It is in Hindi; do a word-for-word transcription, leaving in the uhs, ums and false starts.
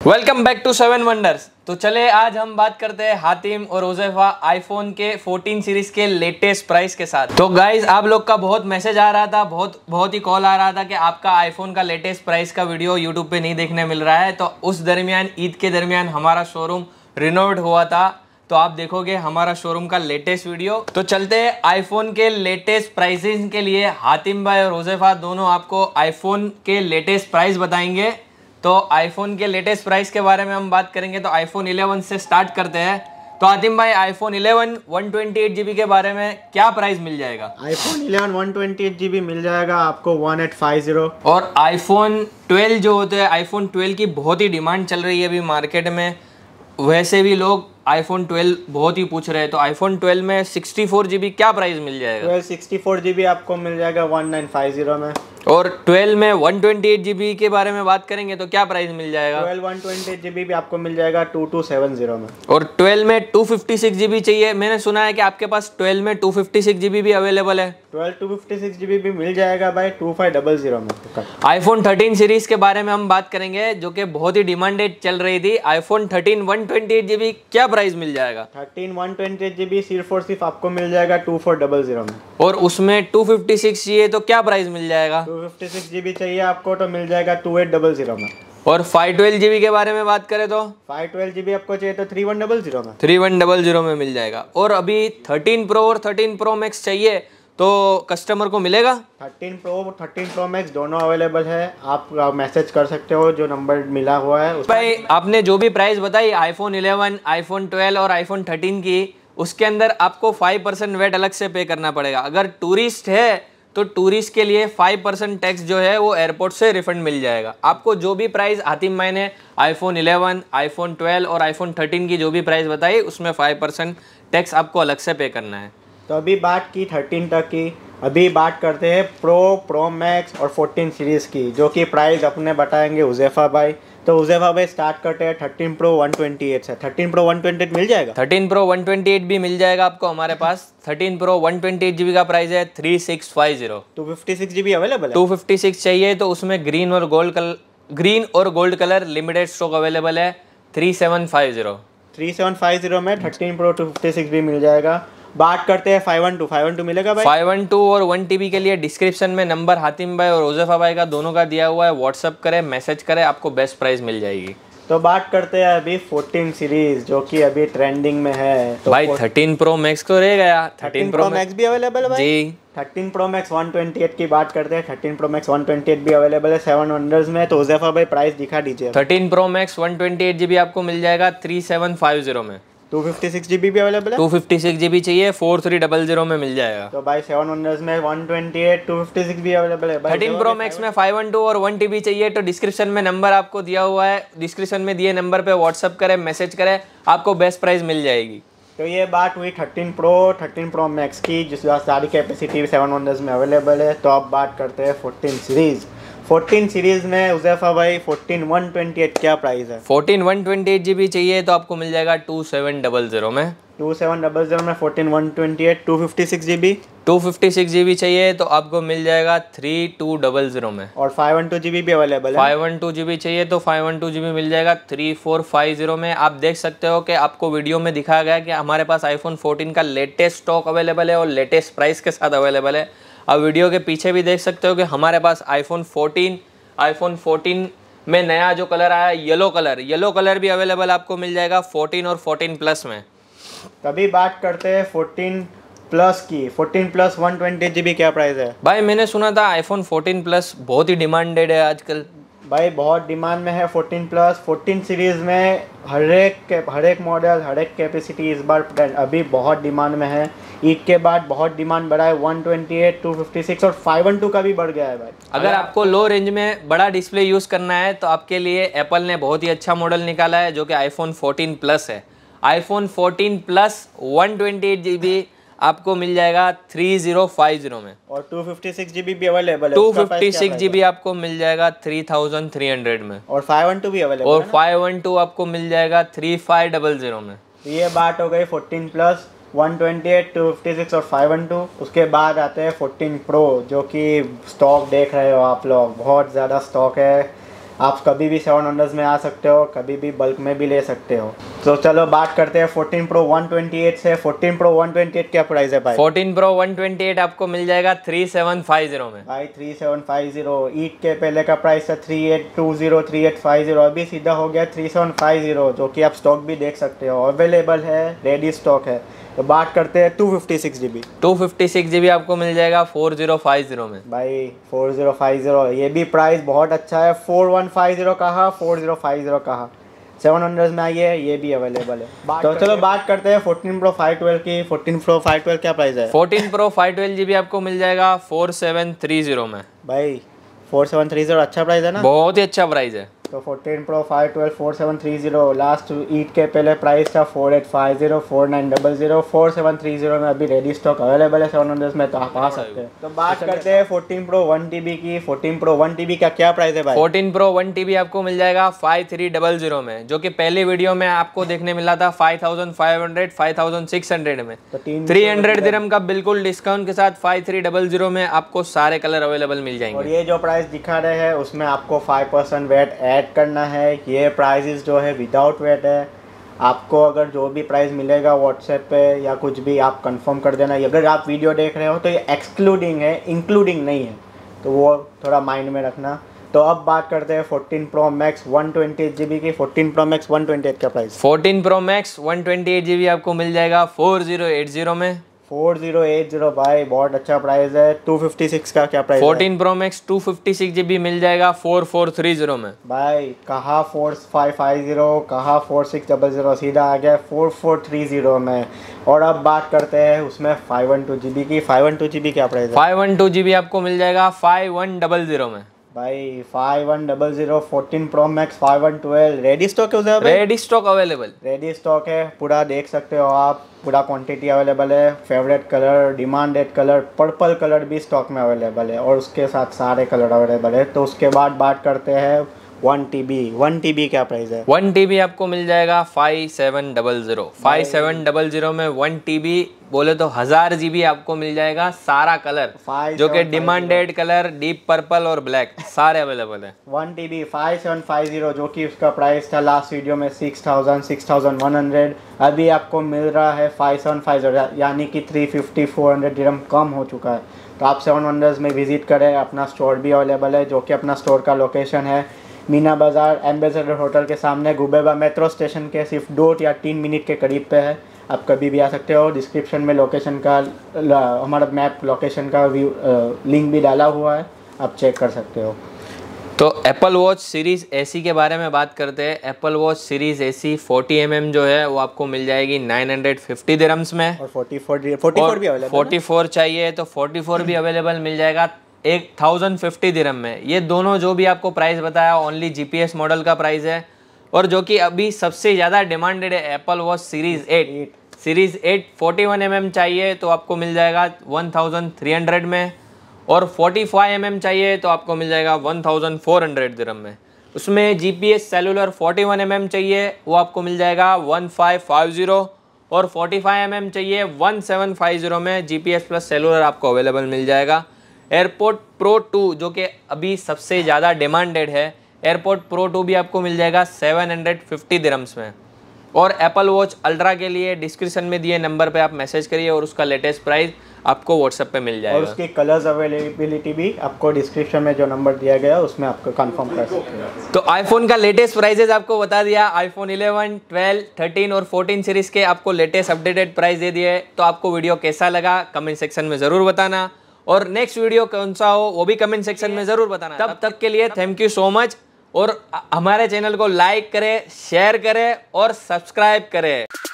Welcome back to seven wonders. तो चले आज हम बात करते हैं हातिम और हुज़ैफा आईफोन के फोर्टीन सीरीज के लेटेस्ट प्राइस के साथ। तो गाइज आप लोग का बहुत मैसेज आ रहा था, बहुत बहुत ही कॉल आ रहा था कि आपका आईफोन का लेटेस्ट प्राइस का वीडियो यूट्यूब पे नहीं देखने मिल रहा है। तो उस दरमियान ईद के दरमियान हमारा शोरूम रिनोवेट हुआ था, तो आप देखोगे हमारा शोरूम का लेटेस्ट वीडियो। तो चलते हैं आईफोन के लेटेस्ट प्राइसिंग के लिए। हातिम भाई और हुज़ैफा दोनों आपको आईफोन के लेटेस्ट प्राइस बताएंगे। तो आईफोन के लेटेस्ट प्राइस के बारे में हम बात करेंगे। तो आईफोन इलेवन से स्टार्ट करते हैं। तो हातिम भाई iPhone eleven one twenty eight GB के बारे में क्या प्राइस मिल जाएगा? IPhone eleven one twenty eight GB मिल जाएगा आपको वन एट फाइव जीरो। और आईफोन ट्वेल्व जो होते हैं, आईफोन ट्वेल्व की बहुत ही डिमांड चल रही है अभी मार्केट में, वैसे भी लोग आईफोन ट्वेल्व बहुत ही पूछ रहे हैं। तो आईफोन ट्वेल्व में सिक्सटी फोर जीबी क्या प्राइस मिल जाएगा? ट्वेल्व सिक्सटी फोर जीबी आपको मिल जाएगा वन नाइन फाइव जीरो में। और ट्वेल्व में वन ट्वेंटी एट जीबी के बारे में बात करेंगे तो क्या प्राइस मिल जाएगा? Twelve one twenty eight GB भी आपको मिल जाएगा टू टू सेवन जीरो में। और ट्वेल्व में टू फिफ्टी सिक्स जीबी चाहिए। मैंने सुना है कि आपके पास ट्वेल्व में टू फिफ्टी सिक्स जीबी भी अवेलेबल है। Twelve two fifty six GB भी मिल जाएगा भाई टू फाइव डबल जीरो में। आईफोन थर्टीन सीरीज के बारे में हम बात करेंगे जो कि बहुत ही डिमांडेड चल रही थी। IPhone thirteen one twenty eight GB क्या प्राइस मिल जाएगा? Thirteen one twenty eight GB सिर्फ और सिर्फ आपको मिल जाएगा टू फोर डबल जीरो में। और उसमें टू फिफ्टी सिक्स चाहिए तो क्या प्राइस मिल जाएगा? टू फिफ्टी सिक्स जीबी चाहिए आपको तो मिल जाएगा टू एट डबल जीरो में। और फाइव ट्वेल्व जीबी के बारे में बात करें तो फाइव ट्वेल्व जीबी आपको चाहिए तो थ्री वन डबल जीरो में। थ्री वन डबल जीरो में मिल जाएगा। और अभी थर्टीन प्रो और थर्टीन प्रो मैक्स चाहिए तो कस्टमर को मिलेगा? Thirteen pro thirteen pro max दोनों अवेलेबल है। आप मैसेज कर सकते हो जो नंबर मिला हुआ है उस भाई आपने जो भी प्राइस बताई आईफोन इलेवन, आईफोन ट्वेल्व और आईफोन थर्टीन की, उसके अंदर आपको फाइव परसेंट वेट अलग से पे करना पड़ेगा। अगर टूरिस्ट है तो टूरिस्ट के लिए फाइव परसेंट टैक्स जो है वो एयरपोर्ट से रिफंड मिल जाएगा। आपको जो भी प्राइस हातिम भाई ने आईफोन इलेवन, आईफोन ट्वेल्व और आईफोन थर्टीन की जो भी प्राइस बताई उसमें फाइव परसेंट टैक्स आपको अलग से पे करना है। तो अभी बात की थर्टीन तक की, अभी बात करते हैं प्रो, प्रो मैक्स और फोर्टीन सीरीज़ की, जो कि प्राइस अपने बताएंगे हुज़ैफा भाई। तो हुज़ैफा भाई स्टार्ट करते हैं thirteen pro one twenty eight से। Thirteen pro one twenty eight मिल जाएगा? Thirteen pro one twenty eight भी मिल जाएगा आपको हमारे पास। Thirteen pro one twenty eight GB का प्राइस है three six five zero. Two fifty six GB available है? टू फिफ्टी सिक्स चाहिए तो उसमें ग्रीन और गोल्ड कलर ग्रीन और gold colour limited stock available है three seven five zero. Three seven five zero में thirteen pro two fifty six भी मिल जाएगा। बात करते हैं five one two. Five one two मिलेगा भाई? फाइव वन टू और वन टीबी के लिए डिस्क्रिप्शन में नंबर हातिम भाई और हुज़ैफा भाई का दोनों का दिया हुआ है। व्हाट्सअप करें, मैसेज करें, आपको बेस्ट प्राइस मिल जाएगी। तो बात करते हैं अभी फोर्टीन सीरीज जो कि अभी ट्रेंडिंग में है। तो भाई थर्टीन प्रो मैक्स को रह गया। थर्टीन प्रो मैक्स भी अवेलेबल है भाई जी। Thirteen pro max one twenty eight की बात करते हैं। Thirteen pro max one twenty eight भी अवेलेबल है सेवन वंडर्स में। तो हुज़ैफा भाई प्राइस दिखा दीजिए। Thirteen pro max one twenty eight GB आपको मिल जाएगा थ्री सेवन फाइव जीरो में। टू फिफ्टी सिक्स जीबी भी अवेलेबल है? टू फिफ्टी सिक्स जीबी चाहिए फोर थ्री डबल जीरो में मिल जाएगा। तो भाई सेवन वंडर्स में one twenty eight two fifty six भी अवेलेबल है। थर्टीन प्रो मैक्स में फाइव वन टू और वन टीबी चाहिए तो डिस्क्रिप्शन में नंबर आपको दिया हुआ है। डिस्क्रिप्शन में दिए नंबर पे व्हाट्सअप करें, मैसेज करें, आपको बेस्ट प्राइस मिल जाएगी। तो ये बात हुई thirteen pro thirteen pro max की, जिस सारी कैपेसिटी सेवन वंडर्स में अवेलेबल है। तो अब बात करते हैं फोर्टीन सीरीज़। फोर्टीन सीरीज में हुज़ैफा भाई फोर्टीन वन ट्वेंटी एट क्या प्राइस है? Fourteen one twenty eight GB चाहिए तो आपको मिल जाएगा टू सेवन डबल जीरो में। टू सेवन डबल जीरो में fourteen one twenty eight. Two fifty six GB two fifty six GB चाहिए तो आपको मिल जाएगा थ्री टू डबल जीरो में। और फाइव वन टू जीबी भी अवेलेबल है? फाइव वन टू जीबी चाहिए तो फाइव वन टू जीबी मिल जाएगा थ्री फोर फाइव जीरो में। आप देख सकते हो कि आपको वीडियो में दिखाया गया कि हमारे पास आईफोन फोर्टीन का लेटेस्ट स्टॉक अवेलेबल है और लेटेस्ट प्राइस के साथ अवेलेबल है। अब वीडियो के पीछे भी देख सकते हो कि हमारे पास आईफोन फोर्टीन आईफोन फोर्टीन में नया जो कलर आया है येलो कलर, येलो कलर भी अवेलेबल आपको मिल जाएगा फोर्टीन और फोर्टीन प्लस में। तभी बात करते हैं फोर्टीन प्लस की। Fourteen plus one twenty GB क्या प्राइस है? भाई मैंने सुना था आईफोन फोर्टीन प्लस बहुत ही डिमांडेड है आजकल। भाई बहुत डिमांड में है फोर्टीन प्लस। फोर्टीन सीरीज़ में हर एक हर एक मॉडल, हर एक कैपेसिटी इस बार अभी बहुत डिमांड में है। ईद के बाद बहुत डिमांड बढ़ा है। One twenty eight, two fifty six और फाइव वन टू का भी बढ़ गया है भाई। अगर आपको लो रेंज में बड़ा डिस्प्ले यूज़ करना है तो आपके लिए एप्पल ने बहुत ही अच्छा मॉडल निकाला है जो कि आईफोन फोर्टीन प्लस है। IPhone fourteen plus one twenty eight GB आपको मिल जाएगा थ्री जीरो फाइव जीरो में। और टू फिफ्टी सिक्स जीबी भी अवेलेबल है। टू फिफ्टी सिक्स जीबी आपको मिल जाएगा थ्री थाउजेंड थ्री हंड्रेड में। और फाइव वन टू भी अवेलेबल और फाइव वन टू आपको मिल जाएगा थ्री फाइव डबल जीरो में। ये बात हो गई fourteen plus, one twenty eight, two fifty six और फाइव वन टू। उसके बाद आते हैं फोर्टीन प्रो जो कि स्टॉक देख रहे हो आप लोग, बहुत ज़्यादा स्टॉक है। आप कभी भी सेवन हंड्रेड में आ सकते हो, कभी भी बल्क में भी ले सकते हो। तो चलो बात करते हैं fourteen pro one twenty eight से। Fourteen pro one twenty eight क्या प्राइस है भाई? Fourteen pro one twenty eight आपको मिल जाएगा थ्री सेवन फाइव जीरो में। भाई three seven five zero, Eid के पहले का प्राइस था three eight two zero three eight five zero, अभी सीधा हो गया थ्री सेवन फाइव जीरो, जो कि आप स्टॉक भी देख सकते हो, अवेलेबल है, रेडी स्टॉक है। तो बात करते हैं two fifty six G B. Two fifty six G B आपको मिल जाएगा फोर जीरो फाइव जीरो में। भाई फोर जीरो फाइव जीरो, ये भी प्राइस बहुत अच्छा है। फोर वन फाइव जीरो कहा, फोर जीरो फाइव जीरो कहा, सेवन हंड्रेड में आइए, ये भी अवेलेबल है। तो चलो बात करते हैं फोर्टीन प्रो फाइव ट्वेल्व की। फोर्टीन प्रो फाइव ट्वेल्व क्या प्राइस है? Fourteen pro five twelve G B आपको मिल जाएगा फोर सेवन थ्री जीरो में। भाई फोर सेवन थ्री जीरो अच्छा प्राइस है ना? बहुत ही अच्छा प्राइस है। तो fourteen pro five twelve four seven three zero, last Eid के पहले प्राइस था four eight five zero, four nine double zero, four seven three zero में अभी रेडी स्टॉक अवेलेबल है सेवन हंड्रेड में, तो आप आ सकते हैं। तो बात करते हैं fourteen pro one T B की। Fourteen pro one T B का क्या प्राइस है भाई? Fourteen pro one T B आपको मिल जाएगा फाइव थ्री डबल जीरो में, जो कि पहले वीडियो में आपको देखने मिला था five thousand five hundred five thousand six hundred में। तो तीन थ्री हंड्रेड दिरहम का बिल्कुल डिस्काउंट के साथ फाइव थ्री डबल जीरो में आपको सारे कलर अवेलेबल मिल और जाएंगे। ये जो प्राइस दिखा रहे हैं उसमें आपको फाइव परसेंट वेट ऐड करना है। ये प्राइसेस जो है विदाउट वेट है। आपको अगर जो भी प्राइस मिलेगा व्हाट्सएप पे या कुछ भी आप कंफर्म कर देना। अगर आप वीडियो देख रहे हो तो ये एक्सक्लूडिंग है, इंक्लूडिंग नहीं है, तो वो थोड़ा माइंड में रखना। तो अब बात करते हैं fourteen pro max one twenty eight G B की। Fourteen pro max one twenty eight का price? Fourteen pro max one twenty eight G B आपको मिल जाएगा फोर जीरो एट जीरो में। फोर जीरो एट जीरो भाई बहुत अच्छा प्राइस है। टू फिफ्टी सिक्स का क्या प्राइस है? Fourteen pro max two fifty six G B मिल जाएगा फोर फोर थ्री जीरो में। भाई कहा फोर फाइव फाइव जीरो, कहा फोर सिक्स डबल जीरो, सीधा आ गया फोर फोर थ्री जीरो में। और अब बात करते हैं उसमें five one two G B की। Five one two G B क्या प्राइस है? Five one two G B आपको मिल जाएगा फाइव वन डबल जीरो में। भाई five one double zero, fourteen pro max five one twelve, ready stock है उधर? Ready stock available, ready stock है, पूरा देख सकते हो आप, पूरा क्वांटिटी अवेलेबल है। Favourite colour, demanded colour, purple colour भी स्टॉक में अवेलेबल है, और उसके साथ सारे कलर अवेलेबल है। तो उसके बाद बात करते हैं one T B. One T B क्या प्राइस है? वन टी बी आपको मिल जाएगा five seven double zero. Five seven double zero में वन टी बी बोले तो हजार जी बी आपको मिल जाएगा, सारा कलर जो कि डिमांडेड कलर, डीप पर्पल और ब्लैक सारे अवेलेबल है। One T B five seven five zero, जो कि उसका प्राइस था लास्ट वीडियो में six thousand six thousand one hundred, अभी आपको मिल रहा है फाइव सेवन फाइव जीरो, यानी कि थ्री फिफ्टी फोर हंड्रेड दिरहम कम हो चुका है। तो आप सेवन हंड्रेड में विजिट करें, अपना स्टोर भी अवेलेबल है, जो कि अपना स्टोर का लोकेशन है मीना बाज़ार एम्बेसडर होटल के सामने, गुबेबा मेट्रो स्टेशन के सिर्फ दो या तीन मिनट के करीब पे है। आप कभी भी आ सकते हो। डिस्क्रिप्शन में लोकेशन का, हमारा मैप लोकेशन का व्यू लिंक भी डाला हुआ है, आप चेक कर सकते हो। तो एप्पल वॉच सीरीज़ एसी के बारे में बात करते हैं। Apple Watch series SE forty M M जो है वो आपको मिल जाएगी नाइन हंड्रेड फिफ्टी दिरहम्स में, और फोर्टी फोर फोर्टी फोर भी अवेलेबल, फोर्टी फोर चाहिए तो फोर्टी फोर भी अवेलेबल मिल जाएगा एक थाउजेंड फिफ्टी दिरहम में। ये दोनों जो भी आपको प्राइस बताया ओनली जीपीएस मॉडल का प्राइस है, और जो कि अभी सबसे ज़्यादा डिमांडेड है Apple Watch series eight. Series eight forty one M M चाहिए तो आपको मिल जाएगा वन थाउजेंड थ्री हंड्रेड में, और फोर्टी फाइव एम एम चाहिए तो आपको मिल जाएगा वन थाउजेंड फोर हंड्रेड दिरहम में। उसमें GPS cellular forty one M M चाहिए वो आपको मिल जाएगा वन फाइव फाइव जीरो, और फोर्टी फाइव एम एम चाहिए वन सेवन फाइव जीरो में जीपीएस प्लस सेलुलर आपको अवेलेबल मिल जाएगा। एयरपोर्ट प्रो टू जो कि अभी सबसे ज़्यादा डिमांडेड है, एयरपोर्ट प्रो टू भी आपको मिल जाएगा सेवन हंड्रेड फिफ्टी दिरहम्स में। और एप्पल वॉच अल्ट्रा के लिए डिस्क्रिप्शन में दिए नंबर पे आप मैसेज करिए और उसका लेटेस्ट प्राइस आपको व्हाट्सएप पे मिल जाएगा। और उसकी कलर्स अवेलेबिलिटी भी आपको डिस्क्रिप्शन में जो नंबर दिया गया है उसमें आपको कंफर्म कर सकते हैं। तो आईफोन का लेटेस्ट प्राइजेस आपको बता दिया। आईफोन इलेवन, ट्वेल्व, थर्टीन और फोर्टीन सीरीज़ के आपको लेटेस्ट अपडेटेड प्राइस दे दिए। तो आपको वीडियो कैसा लगा कमेंट सेक्शन में ज़रूर बताना, और नेक्स्ट वीडियो कौन सा हो वो भी कमेंट सेक्शन में ज़रूर बताना। तब तक के लिए थैंक यू सो मच, और हमारे चैनल को लाइक करें, शेयर करें और सब्सक्राइब करें।